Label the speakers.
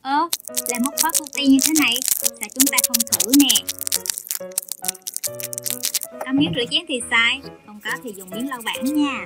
Speaker 1: Ơ, làm móc khóa cookie như thế này, sao chúng ta không thử nè? Có miếng rửa chén thì xài, không có thì dùng miếng lau bảng nha.